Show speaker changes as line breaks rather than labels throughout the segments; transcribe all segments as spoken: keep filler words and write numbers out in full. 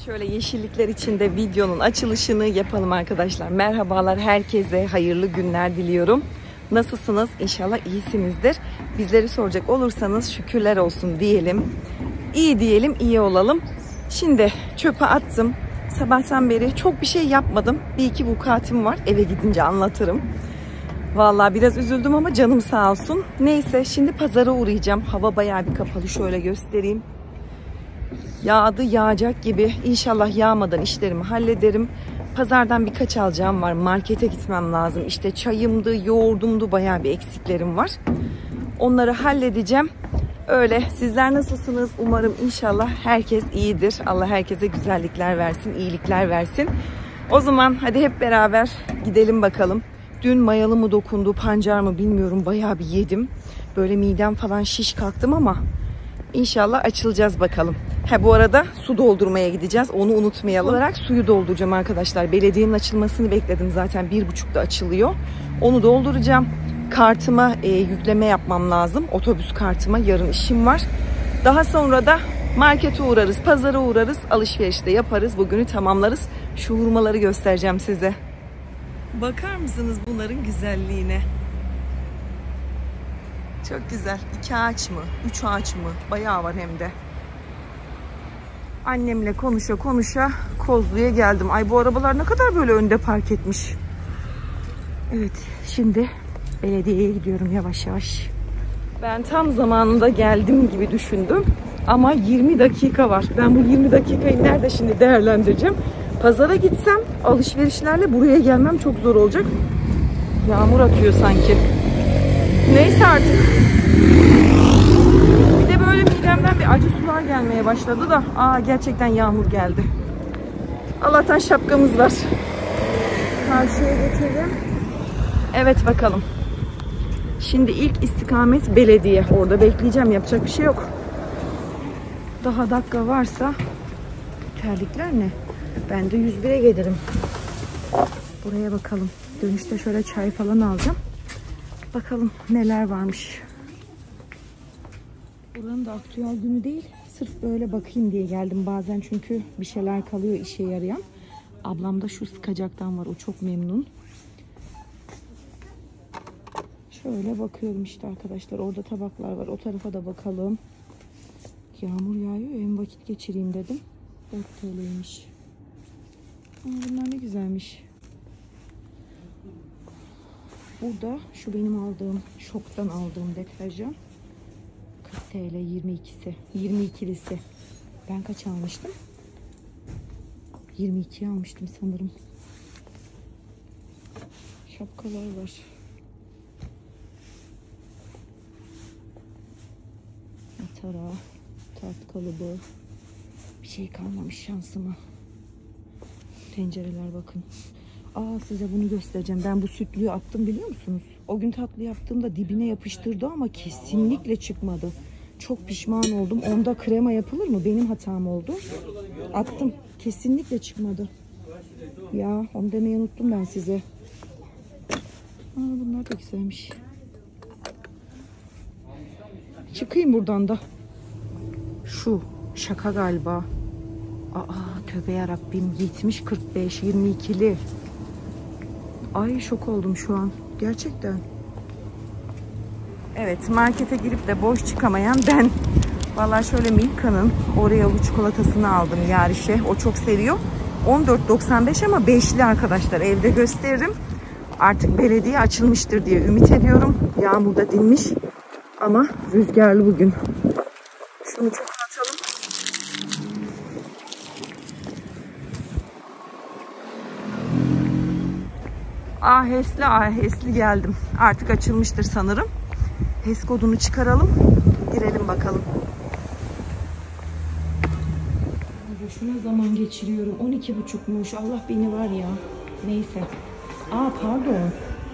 Şöyle yeşillikler içinde videonun açılışını yapalım arkadaşlar. Merhabalar, herkese hayırlı günler diliyorum. Nasılsınız? İnşallah iyisinizdir. Bizleri soracak olursanız şükürler olsun diyelim. İyi diyelim, iyi olalım. Şimdi çöpe attım. Sabahtan beri çok bir şey yapmadım. Bir iki vukuatım var. Eve gidince anlatırım. Vallahi biraz üzüldüm ama canım sağ olsun. Neyse, şimdi pazara uğrayacağım. Hava bayağı bir kapalı. Şöyle göstereyim. Yağdı, yağacak gibi. İnşallah yağmadan işlerimi hallederim. Pazardan birkaç alacağım var. Markete gitmem lazım. İşte çayımdı, yoğurdumdu, bayağı bir eksiklerim var. Onları halledeceğim. Öyle. Sizler nasılsınız? Umarım inşallah herkes iyidir. Allah herkese güzellikler versin, iyilikler versin. O zaman hadi hep beraber gidelim bakalım. Dün mayalı mı dokundu, pancar mı bilmiyorum. Bayağı bir yedim. Böyle midem falan şiş kalktım ama İnşallah açılacağız bakalım. Ha, bu arada su doldurmaya gideceğiz. Onu unutmayalım. Olarak suyu dolduracağım arkadaşlar. Belediyenin açılmasını bekledim zaten. Bir buçukta açılıyor. Onu dolduracağım. Kartıma e, yükleme yapmam lazım. Otobüs kartıma. Yarın işim var. Daha sonra da markete uğrarız. Pazara uğrarız. Alışveriş de yaparız. Bugünü tamamlarız. Şu hurmaları göstereceğim size. Bakar mısınız bunların güzelliğine? Çok güzel. İki ağaç mı? Üç ağaç mı? Bayağı var hem de. Annemle konuşa konuşa Kozlu'ya geldim. Ay, bu arabalar ne kadar böyle önde park etmiş. Evet, şimdi belediyeye gidiyorum yavaş yavaş. Ben tam zamanında geldim gibi düşündüm. Ama yirmi dakika var. Ben bu yirmi dakikayı nerede şimdi değerlendireceğim? Pazara gitsem alışverişlerle buraya gelmem çok zor olacak. Yağmur atıyor sanki. Neyse artık. Bir de böyle midemden bir acı sular gelmeye başladı da. Aa, gerçekten yağmur geldi. Allah'tan şapkamız var. Karşıya geçelim. Evet bakalım. Şimdi ilk istikamet belediye. Orada bekleyeceğim. Yapacak bir şey yok. Daha dakika varsa. Terlikler ne? Ben de yüz bire gelirim. Buraya bakalım. Dönüşte şöyle çay falan alacağım. Bakalım neler varmış. Buranın da aktüel günü değil. Sırf böyle bakayım diye geldim bazen, çünkü bir şeyler kalıyor işe yarayan. Ablam da şu sıkacaktan var. O çok memnun. Şöyle bakıyorum işte arkadaşlar. Orada tabaklar var. O tarafa da bakalım. Yağmur yağıyor. Hem vakit geçireyim dedim. dört T L'ymiş. Bunlar ne güzelmiş. Burada şu benim aldığım, Şok'tan aldığım deterjan. kırk T L yirmi ikisi. yirmi ikilisi. Ben kaç almıştım? yirmi ikiye almıştım sanırım. Şapkalar var. Matara, tart kalıbı. Bir şey kalmamış şansıma. Tencereler bakın. Aa, size bunu göstereceğim. Ben bu sütlüyü attım, biliyor musunuz? O gün tatlı yaptığımda dibine yapıştırdı ama kesinlikle çıkmadı. Çok pişman oldum. Onda krema yapılır mı? Benim hatam oldu. Attım. Kesinlikle çıkmadı. Ya, onu demeyi unuttum ben size. Aa, bunlar da güzelmiş. Çıkayım buradan da. Şu şaka galiba. Aa, tövbe yarabbim. yetmiş kırk beş yirmi ikili. Ay, şok oldum şu an. Gerçekten. Evet, markete girip de boş çıkamayan ben. Vallahi şöyle Milka'nın Oreo'lu çikolatasını aldım Yariş'e. O çok seviyor. on dört doksan beş ama beşli arkadaşlar. Evde gösteririm. Artık belediye açılmıştır diye ümit ediyorum. Yağmur da dinmiş. Ama rüzgarlı bugün. Şunu çok atalım. Ahesli ahesli geldim. Artık açılmıştır sanırım. H E S kodunu çıkaralım. Girelim bakalım. Şuna zaman geçiriyorum. on iki buçukmuş. Allah beni var ya. Neyse. Aa, pardon.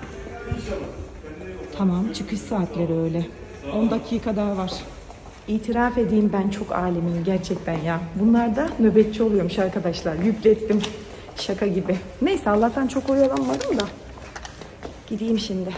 Tamam, çıkış saatleri öyle. on dakika daha var. İtiraf edeyim, ben çok alemiyim gerçekten ya. Bunlar da nöbetçi oluyormuş arkadaşlar. Yüklettim. Şaka gibi. Neyse, Allah'tan çok oyalanmadım da. Gideyim şimdi.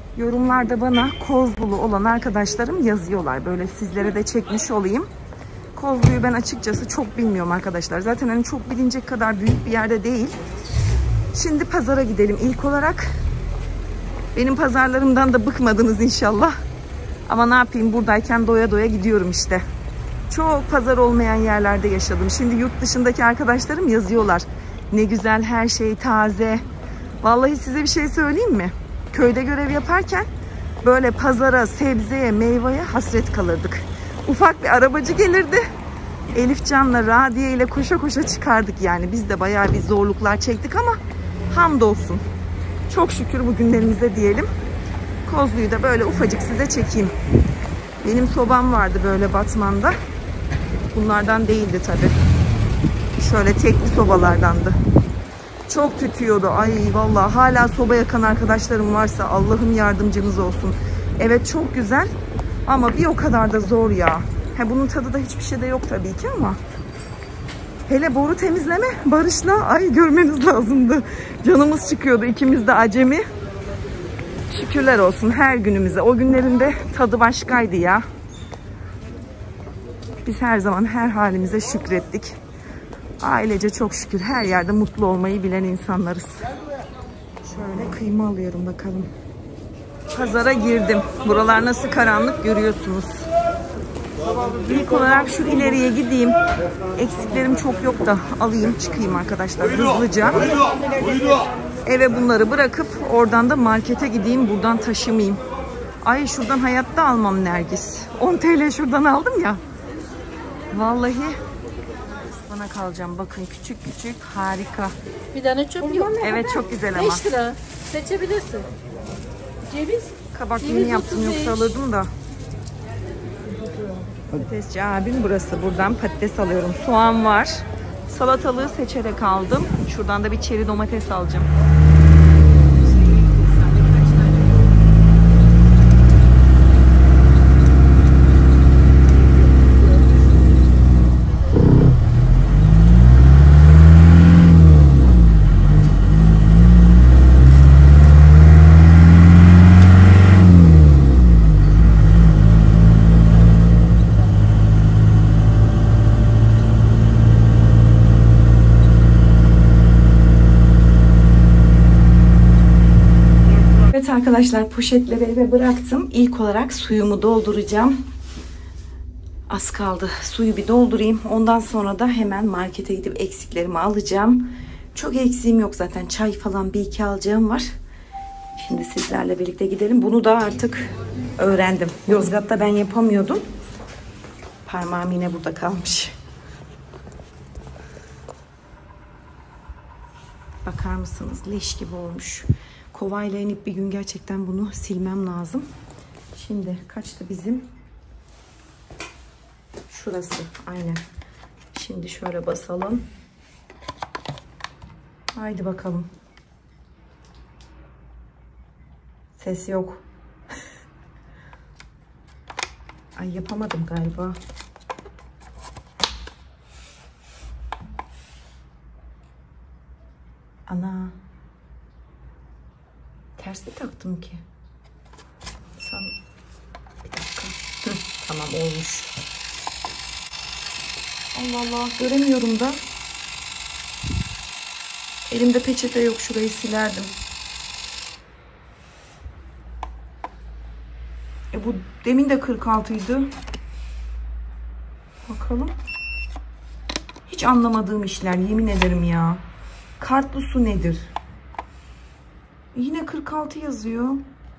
Yorumlarda bana Kozlulu olan arkadaşlarım yazıyorlar. Böyle sizlere de çekmiş olayım. Kozlu'yu ben açıkçası çok bilmiyorum arkadaşlar. Zaten hani çok bilinecek kadar büyük bir yerde değil. Şimdi pazara gidelim ilk olarak. Benim pazarlarımdan da bıkmadınız inşallah. Ama ne yapayım, buradayken doya doya gidiyorum işte. Çok pazar olmayan yerlerde yaşadım. Şimdi yurt dışındaki arkadaşlarım yazıyorlar. Ne güzel, her şey taze. Vallahi size bir şey söyleyeyim mi? Köyde görev yaparken böyle pazara, sebzeye, meyveye hasret kalırdık. Ufak bir arabacı gelirdi. Elifcan'la Radiye ile koşa koşa çıkardık yani. Biz de bayağı bir zorluklar çektik ama hamdolsun. Çok şükür bugünlerimizde diyelim. Kozlu'yu da böyle ufacık size çekeyim. Benim sobam vardı böyle Batman'da. Bunlardan değildi tabii. Şöyle tekli sobalardandı. Çok tütüyordu. Ay vallahi hala soba yakan arkadaşlarım varsa Allah'ım yardımcınız olsun. Evet çok güzel ama bir o kadar da zor ya. He, bunun tadı da hiçbir şey de yok tabii ki ama. Hele boru temizleme Barış'la ay görmeniz lazımdı. Canımız çıkıyordu, ikimiz de acemi. Şükürler olsun her günümüze. O günlerinde tadı başkaydı ya. Biz her zaman her halimize şükrettik. Ailece çok şükür her yerde mutlu olmayı bilen insanlarız. Şöyle kıyma alıyorum bakalım. Pazara girdim. Buralar nasıl karanlık görüyorsunuz. İlk olarak şu ileriye gideyim. Eksiklerim çok yok da alayım çıkayım arkadaşlar hızlıca. Eve bunları bırakıp oradan da markete gideyim. Buradan taşımayayım. Ay şuradan hayatta almam Nergis. on TL şuradan aldım ya. Vallahi bana kalacağım. Bakın küçük küçük harika.
Bir tane çöp yok.
Evet çok güzel ama.
beş lira. Seçebilirsin. Ceviz.
Kabak
Ceviz
yeni yaptım
otuz beş.
yoksa alırdım da. Patatesçi abim burası. Buradan patates alıyorum. Soğan var. Salatalığı seçerek aldım. Şuradan da bir çeri domates alacağım. Arkadaşlar poşetleri eve bıraktım. İlk olarak suyumu dolduracağım. Az kaldı. Suyu bir doldurayım. Ondan sonra da hemen markete gidip eksiklerimi alacağım. Çok eksiğim yok zaten. Çay falan bir iki alacağım var. Şimdi sizlerle birlikte gidelim. Bunu da artık öğrendim. Yozgat'ta ben yapamıyordum. Parmağım yine burada kalmış. Bakar mısınız? Leş gibi olmuş. Kovayla inip bir gün gerçekten bunu silmem lazım. Şimdi kaçtı bizim? Şurası. Aynen. Şimdi şöyle basalım. Haydi bakalım. Ses yok. Ay yapamadım galiba. Ana. Ters mi taktım ki? San... Bir dakika. Hı, tamam olmuş. Allah Allah göremiyorum da. Elimde peçete yok, şurayı silerdim. E bu demin de kırk altıydı. Bakalım. Hiç anlamadığım işler yemin ederim ya. Kartlı su nedir? Yine kırk altı yazıyor.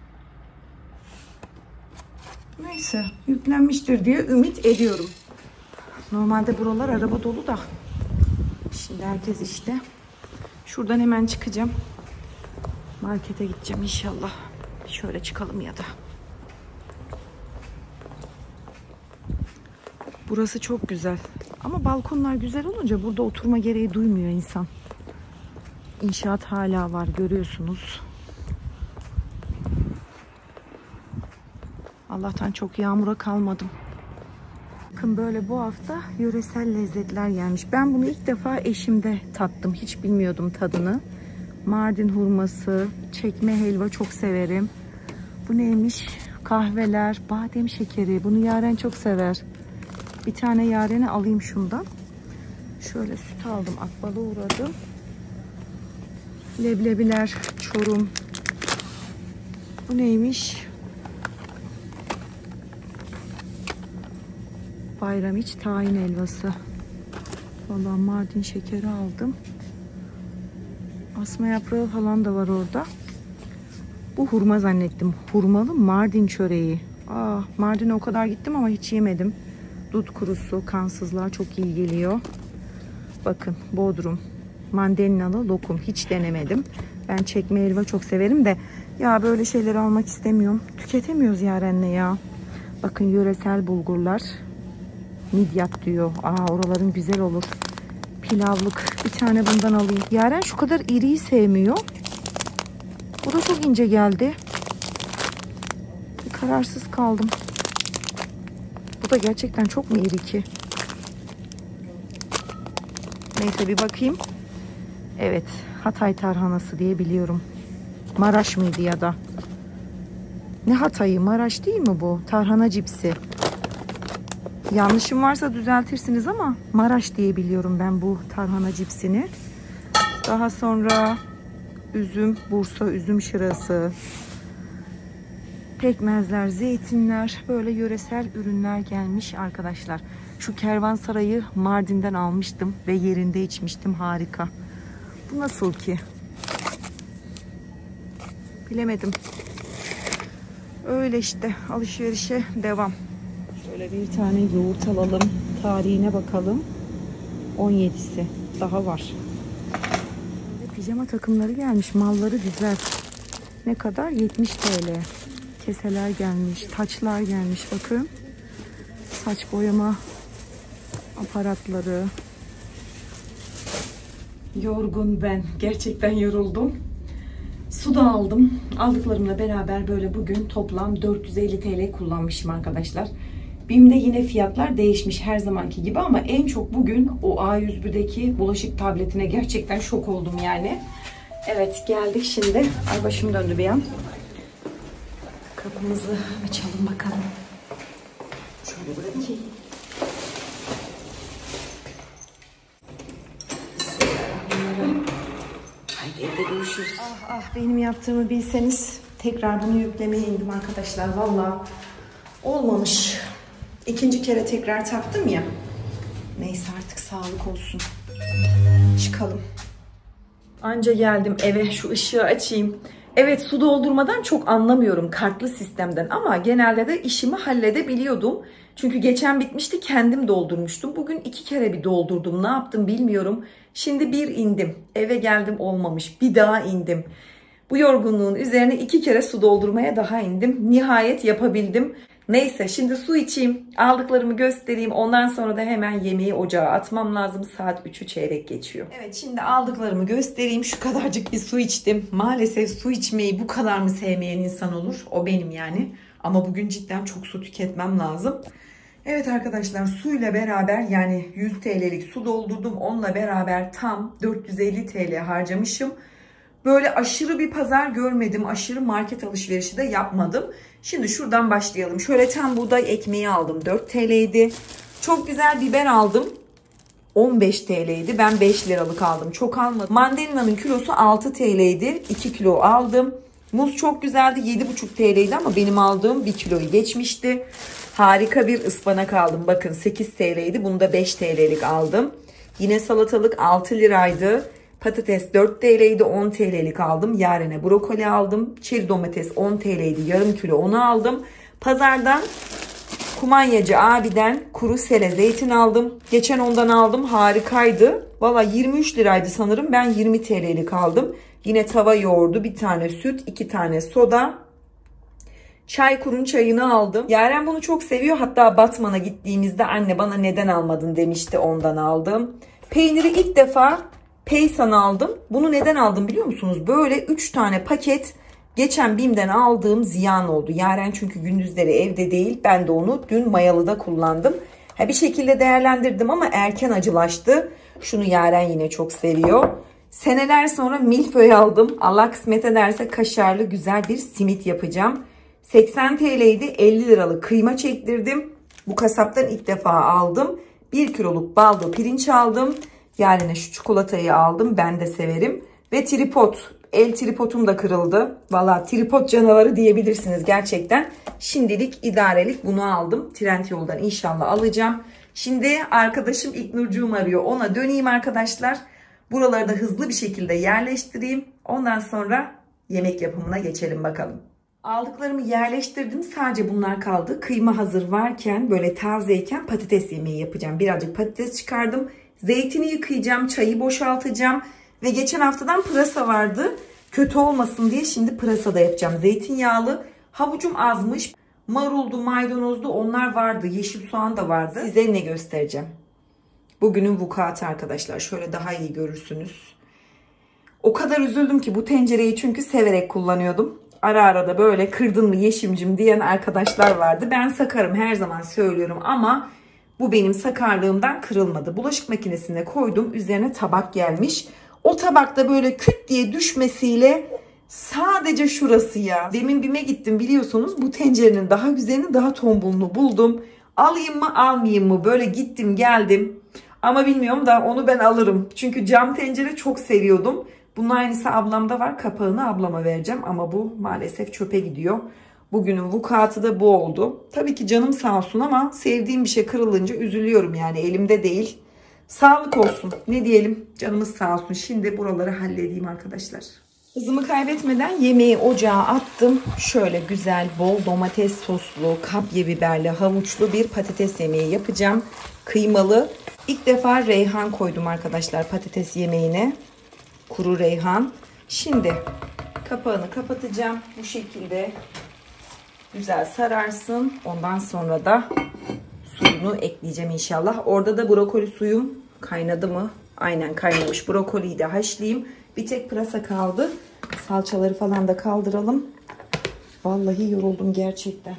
Neyse yüklenmiştir diye ümit ediyorum. Normalde buralar araba dolu da. Şimdi herkes işte. Şuradan hemen çıkacağım. Markete gideceğim inşallah. Şöyle çıkalım ya da. Burası çok güzel. Ama balkonlar güzel olunca burada oturma gereği duymuyor insan. İnşaat hala var görüyorsunuz. Allah'tan çok yağmura kalmadım. Bakın böyle bu hafta yöresel lezzetler gelmiş. Ben bunu ilk defa eşimde tattım. Hiç bilmiyordum tadını. Mardin hurması, çekme helva çok severim. Bu neymiş? Kahveler, badem şekeri. Bunu Yaren çok sever. Bir tane Yaren'e alayım şundan. Şöyle süt aldım. Akbal'a uğradım. Leblebiler, Çorum. Bu neymiş? Bayramiç tahin helvası. Vallahi Mardin şekeri aldım. Asma yaprağı falan da var orada. Bu hurma zannettim. Hurmalı Mardin çöreği. Aa, Mardin'e o kadar gittim ama hiç yemedim. Dut kurusu, kansızlığa çok iyi geliyor. Bakın Bodrum. Mandalinalı lokum. Hiç denemedim. Ben çekme helva çok severim de ya böyle şeyleri almak istemiyorum. Tüketemiyoruz Yaren'le ya. Bakın yöresel bulgurlar. Midyat diyor. Aa, oraların güzel olur. Pilavlık. Bir tane bundan alayım. Yaren şu kadar iriyi sevmiyor. Bu da çok ince geldi. Bir kararsız kaldım. Bu da gerçekten çok mu iri ki? Neyse bir bakayım. Evet. Hatay tarhanası diye biliyorum. Maraş mıydı ya da? Ne Hatay'ı? Maraş değil mi bu? Tarhana cipsi. Yanlışım varsa düzeltirsiniz ama Maraş diye biliyorum ben bu tarhana cipsini. Daha sonra üzüm, Bursa üzüm şırası, pekmezler, zeytinler, böyle yöresel ürünler gelmiş arkadaşlar. Şu kervansarayı Mardin'den almıştım ve yerinde içmiştim, harika. Bu nasıl ki? Bilemedim. Öyle işte, alışverişe devam. Şöyle bir tane yoğurt alalım. Tarihine bakalım. on yedisi. Daha var. Böyle pijama takımları gelmiş. Malları güzel. Ne kadar? yetmiş TL. Keseler gelmiş. Taçlar gelmiş. Bakın. Saç boyama aparatları. Yorgun ben. Gerçekten yoruldum. Su da aldım. Aldıklarımla beraber böyle bugün toplam dört yüz elli TL kullanmışım arkadaşlar. BİM'de yine fiyatlar değişmiş her zamanki gibi ama en çok bugün o A yüz birdeki bulaşık tabletine gerçekten şok oldum yani. Evet, geldik şimdi. Ay, başım döndü bir an. Kapımızı açalım bakalım. Şöyle bırakayım. Haydi evde görüşürüz. Ah ah, benim yaptığımı bilseniz. Tekrar bunu yüklemeye indim arkadaşlar. Vallahi olmamış. İkinci kere tekrar taktım ya. Neyse artık sağlık olsun. Çıkalım. Anca geldim eve, şu ışığı açayım. Evet, su doldurmadan çok anlamıyorum kartlı sistemden ama genelde de işimi halledebiliyordum. Çünkü geçen bitmişti, kendim doldurmuştum. Bugün iki kere bir doldurdum. Ne yaptım bilmiyorum. Şimdi bir indim. Eve geldim, olmamış. Bir daha indim. Bu yorgunluğun üzerine iki kere su doldurmaya daha indim. Nihayet yapabildim. Neyse, şimdi su içeyim, aldıklarımı göstereyim. Ondan sonra da hemen yemeği ocağa atmam lazım. Saat üçü çeyrek geçiyor. Evet, şimdi aldıklarımı göstereyim. Şu kadarcık bir su içtim. Maalesef su içmeyi bu kadar mı sevmeyen insan olur? O benim yani. Ama bugün cidden çok su tüketmem lazım. Evet arkadaşlar, suyla beraber yani yüz TL'lik su doldurdum. Onunla beraber tam dört yüz elli TL harcamışım. Böyle aşırı bir pazar görmedim. Aşırı market alışverişi de yapmadım. Şimdi şuradan başlayalım. Şöyle tam buğday ekmeği aldım. dört TL'ydi. Çok güzel biber aldım. on beş TL'ydi. Ben beş liralık aldım. Çok almadım. Mandalina'nın kilosu altı TL'ydi. iki kilo aldım. Muz çok güzeldi. yedi buçuk TL'ydi ama benim aldığım bir kiloyu geçmişti. Harika bir ıspanak aldım. Bakın sekiz TL'ydi. Bunu da beş TL'lik aldım. Yine salatalık altı liraydı. Patates dört TL'ydi, on TL'lik aldım. Yarene brokoli aldım. Çeri domates on TL'ydi, yarım kilo onu aldım. Pazardan Kumanyacı abiden kuru sele zeytin aldım. Geçen ondan aldım, harikaydı. Valla yirmi üç liraydı sanırım, ben yirmi TL'lik aldım. Yine tava yoğurdu, bir tane süt, iki tane soda. Çaykur'un çayını aldım. Yaren bunu çok seviyor. Hatta Batman'a gittiğimizde anne bana neden almadın demişti, ondan aldım. Peyniri ilk defa Peysan aldım. Bunu neden aldım biliyor musunuz? Böyle üç tane paket geçen BİM'den aldığım ziyan oldu. Yaren çünkü gündüzleri evde değil. Ben de onu dün mayalıda kullandım. Ha, bir şekilde değerlendirdim ama erken acılaştı. Şunu Yaren yine çok seviyor. Seneler sonra milföy aldım. Allah kısmet ederse kaşarlı güzel bir simit yapacağım. seksen TL'ydi, elli liralık kıyma çektirdim. Bu kasaptan ilk defa aldım. bir kiloluk baldo pirinç aldım. Yani şu çikolatayı aldım. Ben de severim. Ve tripod. El tripodum da kırıldı. Valla tripod canavarı diyebilirsiniz gerçekten. Şimdilik idarelik bunu aldım. Trendyol'dan inşallah alacağım. Şimdi arkadaşım İlknurcuğum arıyor. Ona döneyim arkadaşlar. Buraları da hızlı bir şekilde yerleştireyim. Ondan sonra yemek yapımına geçelim bakalım. Aldıklarımı yerleştirdim. Sadece bunlar kaldı. Kıyma hazır varken, böyle tazeyken patates yemeği yapacağım. Birazcık patates çıkardım. Zeytini yıkayacağım. Çayı boşaltacağım. Ve geçen haftadan pırasa vardı. Kötü olmasın diye şimdi pırasa da yapacağım. Zeytinyağlı. Havucum azmış. Maruldu, maydanozdu, onlar vardı. Yeşil soğan da vardı. Size ne göstereceğim? Bugünün vukuatı arkadaşlar. Şöyle daha iyi görürsünüz. O kadar üzüldüm ki bu tencereyi çünkü severek kullanıyordum. Ara ara da böyle kırdın mı Yeşimcim diyen arkadaşlar vardı. Ben sakarım, her zaman söylüyorum ama bu benim sakarlığımdan kırılmadı. Bulaşık makinesine koydum. Üzerine tabak gelmiş. O tabakta böyle küt diye düşmesiyle sadece şurası ya. Demin BİM'e gittim biliyorsunuz. Bu tencerenin daha güzelini, daha tombulunu buldum. Alayım mı almayayım mı? Böyle gittim geldim. Ama bilmiyorum da onu ben alırım. Çünkü cam tencere çok seviyordum. Bunun aynısı ablamda var. Kapağını ablama vereceğim. Ama bu maalesef çöpe gidiyor. Bugünün vukuatı da bu oldu. Tabii ki canım sağ olsun ama sevdiğim bir şey kırılınca üzülüyorum yani. Elimde değil. Sağlık olsun. Ne diyelim? Canımız sağ olsun. Şimdi buraları halledeyim arkadaşlar. Hızımı kaybetmeden yemeği ocağa attım. Şöyle güzel, bol domates soslu, kapya biberli, havuçlu bir patates yemeği yapacağım. Kıymalı. İlk defa reyhan koydum arkadaşlar patates yemeğine. Kuru reyhan. Şimdi kapağını kapatacağım. Bu şekilde güzel sararsın. Ondan sonra da suyunu ekleyeceğim inşallah. Orada da brokoli suyum kaynadı mı? Aynen kaynamış. Brokoliyi de haşlayayım. Bir tek pırasa kaldı. Salçaları falan da kaldıralım. Vallahi yoruldum gerçekten.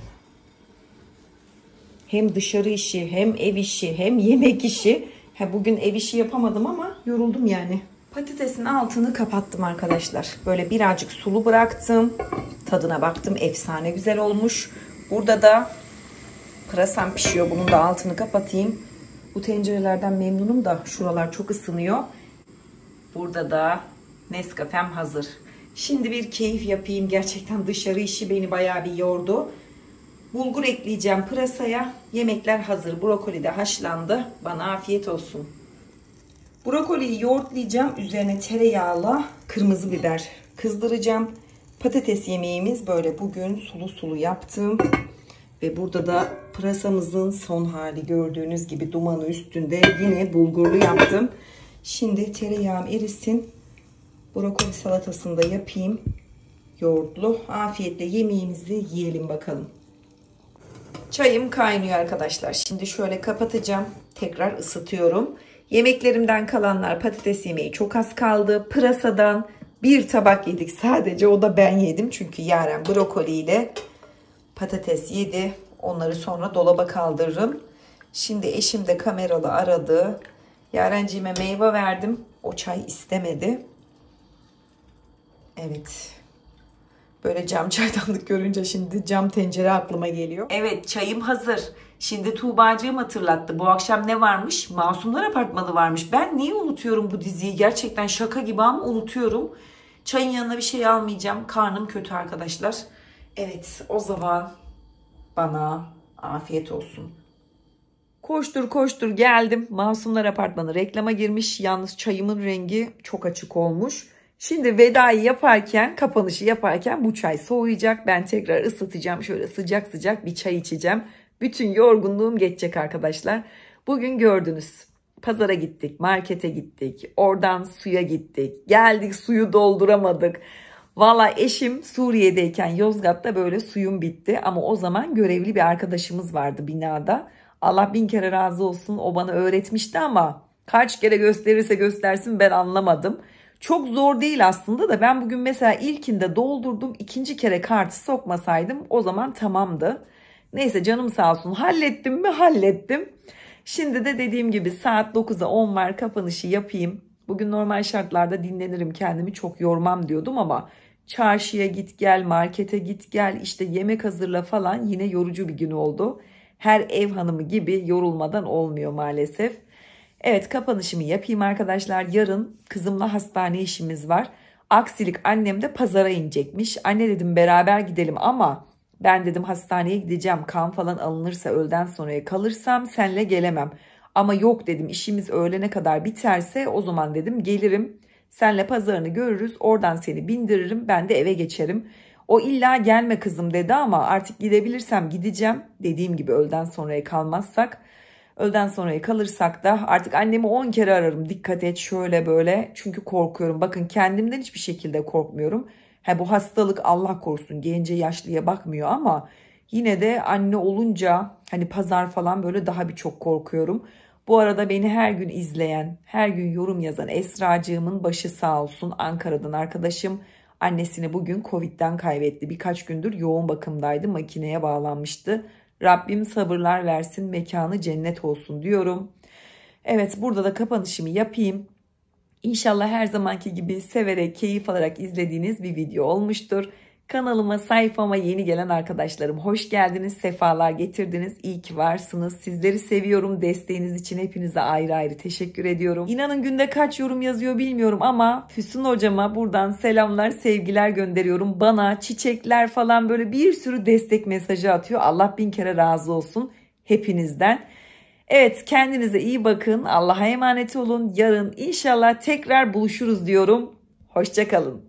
Hem dışarı işi, hem ev işi, hem yemek işi. Ha, bugün ev işi yapamadım ama yoruldum yani. Patatesin altını kapattım arkadaşlar. Böyle birazcık sulu bıraktım. Tadına baktım. Efsane güzel olmuş. Burada da pırasam pişiyor. Bunun da altını kapatayım. Bu tencerelerden memnunum da şuralar çok ısınıyor. Burada da Nescafe'm hazır. Şimdi bir keyif yapayım. Gerçekten dışarı işi beni bayağı bir yordu. Bulgur ekleyeceğim pırasaya. Yemekler hazır. Brokoli de haşlandı. Bana afiyet olsun. Brokoliyi yoğurtlayacağım. Üzerine tereyağla kırmızı biber kızdıracağım. Patates yemeğimiz böyle bugün sulu sulu yaptım. Ve burada da pırasamızın son hali gördüğünüz gibi dumanı üstünde. Yine bulgurlu yaptım. Şimdi tereyağım erisin. Brokoli salatasını da yapayım. Yoğurtlu. Afiyetle yemeğimizi yiyelim bakalım. Çayım kaynıyor arkadaşlar. Şimdi şöyle kapatacağım. Tekrar ısıtıyorum. Yemeklerimden kalanlar patates yemeği çok az kaldı. Pırasadan bir tabak yedik sadece. O da ben yedim. Çünkü Yaren brokoli ile patates yedi. Onları sonra dolaba kaldırırım. Şimdi eşim de kameralı aradı. Yarenciğime meyve verdim. O çay istemedi. Evet. Böyle cam çaydanlık görünce şimdi cam tencere aklıma geliyor. Evet, çayım hazır. Şimdi Tuğbacığım hatırlattı. Bu akşam ne varmış? Masumlar Apartmanı varmış. Ben niye unutuyorum bu diziyi? Gerçekten şaka gibi ama unutuyorum. Çayın yanına bir şey almayacağım. Karnım kötü arkadaşlar. Evet, o zaman bana afiyet olsun. Koştur koştur geldim. Masumlar Apartmanı reklama girmiş. Yalnız çayımın rengi çok açık olmuş. Şimdi vedayı yaparken, kapanışı yaparken bu çay soğuyacak. Ben tekrar ısıtacağım. Şöyle sıcak sıcak bir çay içeceğim. Bütün yorgunluğum geçecek arkadaşlar. Bugün gördünüz. Pazara gittik, markete gittik. Oradan suya gittik. Geldik, suyu dolduramadık. Valla eşim Suriye'deyken Yozgat'ta böyle suyum bitti. Ama o zaman görevli bir arkadaşımız vardı binada. Allah bin kere razı olsun, o bana öğretmişti ama kaç kere gösterirse göstersin ben anlamadım. Çok zor değil aslında da ben bugün mesela ilkinde doldurdum. İkinci kere kartı sokmasaydım o zaman tamamdı. Neyse canım sağ olsun, hallettim mi hallettim. Şimdi de dediğim gibi saat dokuza on var, kapanışı yapayım. Bugün normal şartlarda dinlenirim, kendimi çok yormam diyordum ama çarşıya git gel, markete git gel, işte yemek hazırla falan, yine yorucu bir gün oldu. her ev hanımı gibi yorulmadan olmuyor maalesef. Evet, kapanışımı yapayım arkadaşlar. Yarın kızımla hastane işimiz var. Aksilik annem de pazara inecekmiş. Anne dedim beraber gidelim ama ben dedim hastaneye gideceğim. Kan falan alınırsa öğleden sonraya kalırsam senle gelemem. Ama yok dedim, işimiz öğlene kadar biterse o zaman dedim gelirim. Senle pazarını görürüz, oradan seni bindiririm, ben de eve geçerim. O illa gelme kızım dedi ama artık gidebilirsem gideceğim. Dediğim gibi öğleden sonraya kalmazsak. Öğleden sonraya kalırsak da artık annemi on kere ararım. Dikkat et şöyle böyle, çünkü korkuyorum. Bakın kendimden hiçbir şekilde korkmuyorum. Ha, bu hastalık Allah korusun gence yaşlıya bakmıyor ama yine de anne olunca hani pazar falan böyle daha bir çok korkuyorum. Bu arada beni her gün izleyen, her gün yorum yazan Esracığımın başı sağ olsun. Ankara'dan arkadaşım annesini bugün Covid'den kaybetti. Birkaç gündür yoğun bakımdaydı, makineye bağlanmıştı. Rabbim sabırlar versin, mekanı cennet olsun diyorum. Evet, burada da kapanışımı yapayım. İnşallah her zamanki gibi severek, keyif alarak izlediğiniz bir video olmuştur. Kanalıma, sayfama yeni gelen arkadaşlarım hoş geldiniz, sefalar getirdiniz. İyi ki varsınız. Sizleri seviyorum. Desteğiniz için hepinize ayrı ayrı teşekkür ediyorum. İnanın günde kaç yorum yazıyor bilmiyorum ama Füsun hocama buradan selamlar, sevgiler gönderiyorum. Bana çiçekler falan böyle bir sürü destek mesajı atıyor. Allah bin kere razı olsun hepinizden. Evet, kendinize iyi bakın. Allah'a emanet olun. Yarın inşallah tekrar buluşuruz diyorum. Hoşça kalın.